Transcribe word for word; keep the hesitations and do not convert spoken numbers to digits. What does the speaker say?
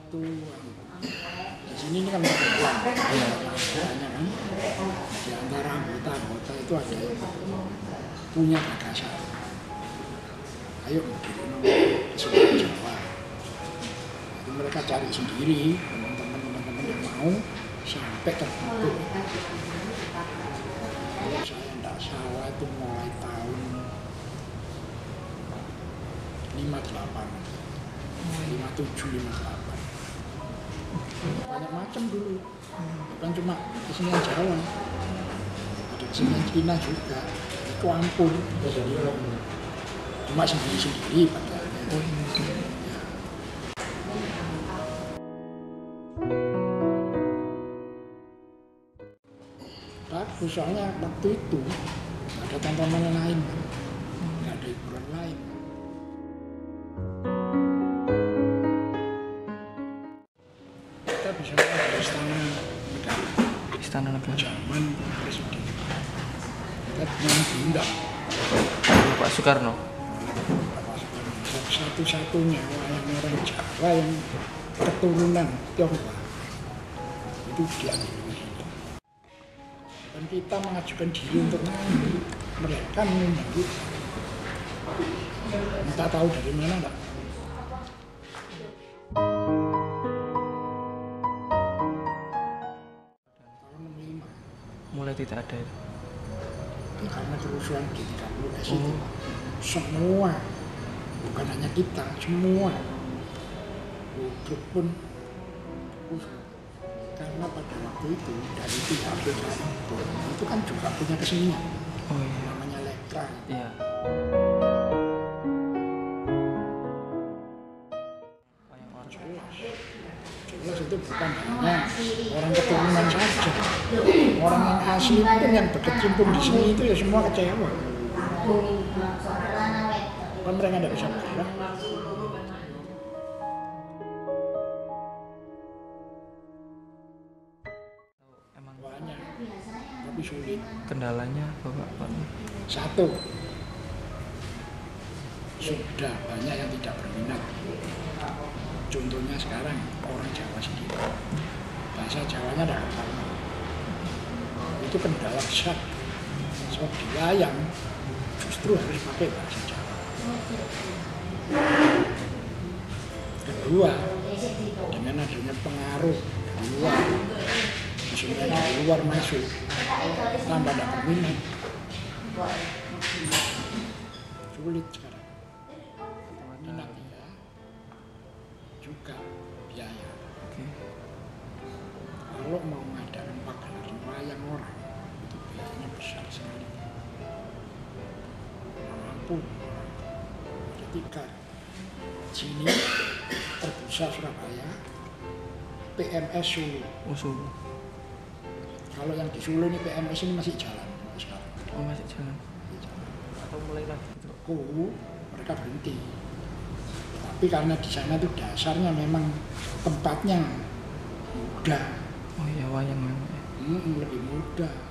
itu di sini ini kan berpeluang ya, banyak kan di antara anggota-anggota itu ada yang punya gagasan, ayo bikin kesukaan Jawa. Jadi mereka cari sendiri teman-teman teman-teman yang mau sampai terbentuk. Kalau saya tidak salah itu mulai tahun lima delapan, lima tujuh, lima delapan. Banyak macam dulu, bukan cuma kesenian Jawa, ada kesenian Cina juga, itu ampun, cuma sendiri-sendiri padahal. Ya. Bagus, soalnya waktu itu ada tontonan lain, nggak ada hiburan lain. Kita bisa lihat istana negara, Istana Negara zaman presiden. Kita yang diundang Pak Soekarno. Satu-satunya orang-orang Jawa yang keturunan Tionghoa itu diambil. Dan kita mengajukan diri untuk mengambil, mereka mengundang kita. Entah tahu dari mana enggak. Tahun enam puluh lima. Mulai tidak ada itu. Karena kerusuhan G tiga puluh S itu semua, bukan hanya kita, semua grup pun rusuh. Karena pada waktu itu dari pihak P K I itu kan juga punya kesenian, Oh iya. namanya lekra. Iya. Jelas, jelas itu bukan hanya orang keturunan saja, orang yang asli pun yang berkecimpung di sini itu ya semua kecewa. Kan mereka tidak bisa bergerak. Emang Banyak, tapi sulit. kendalanya Bapak Pak? Satu, sudah banyak yang tidak berminat. Contohnya sekarang orang Jawa sendiri, bahasa Jawanya tidak hafal. Itu kendala besar. Sebab di wayang justru harus pakai bahasa Jawa. Kedua, dengan adanya pengaruh di luar, maksudnya dari luar masuk, tambah tidak berminat. Sulit sekarang. Minat ya, juga biaya. Oke. Kalau mau mengadakan pagelaran wayang orang, itu biayanya besar sekali. Mampu. Ketiga, sini terpusat Surabaya, P M S Solo. Usul. Kalau yang di Solo ini P M S ini masih jalan sekarang. Oh masih jalan. Masih jalan. Atau mulai lagi gitu. Ku, mereka berhenti. Tapi karena di sana tuh dasarnya memang tempatnya mudah, Oh iya wayang memang. hmm, lebih mudah.